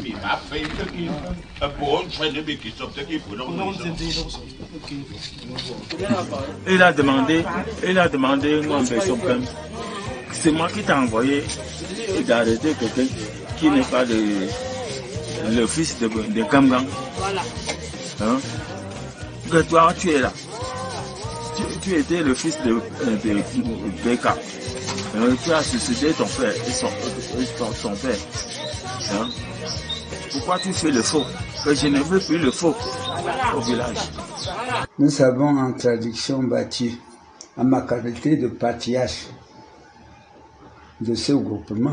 Il a demandé, moi, c'est moi qui t'ai envoyé d'arrêter quelqu'un qui n'est pas le fils de Gamgang. Voilà. Hein? Que toi, tu es là. Tu étais le fils de Beka. Tu as suicidé ton frère et son père. Hein? Pourquoi tu fais le faux? Que je ne veux plus le faux au village. Nous avons en traduction bâtie, à ma qualité de patriarche de ce groupement,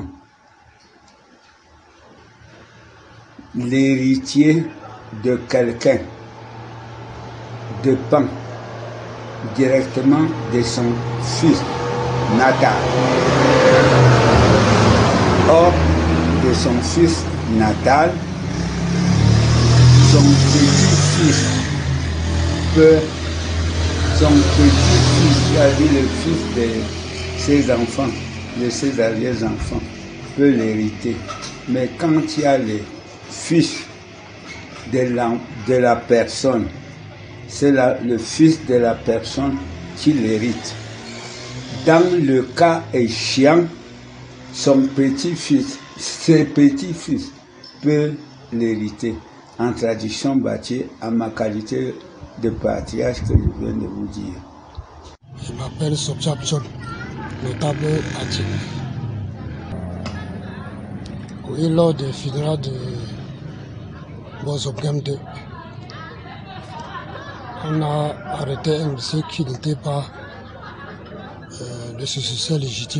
l'héritier de quelqu'un dépend directement de son fils natal. Or, de son fils natal, son petit-fils peut, c'est-à-dire le fils de ses enfants, de ses arrière-enfants, peut l'hériter. Mais quand il y a le fils de la personne, c'est le fils de la personne qui l'hérite. Dans le cas échéant, son petit-fils, ses petits-fils peuvent l'hériter. En tradition bâtie, à ma qualité de patriarche que je viens de vous dire. Je m'appelle Sobjabjon, notable Atik. Oui, lors des funérailles de Bozobgem 2, on a arrêté un monsieur qui n'était pas le successeur légitime.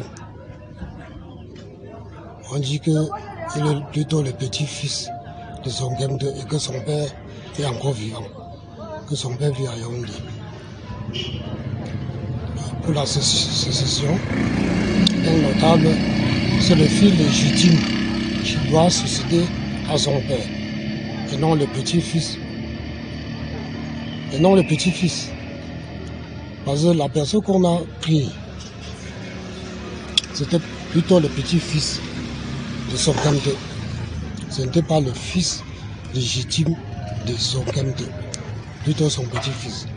On dit qu'il est plutôt le petit-fils de son Gem 2 et que son père est encore vivant, que son père vit à Yaoundé. Pour la succession, un notable, c'est le fils légitime qui doit succéder à son père, et non le petit-fils. Et non le petit-fils. Parce que la personne qu'on a pris, c'était plutôt le petit-fils de Sogam 2. Ce n'était pas le fils légitime de Sogam 2, plutôt son petit-fils.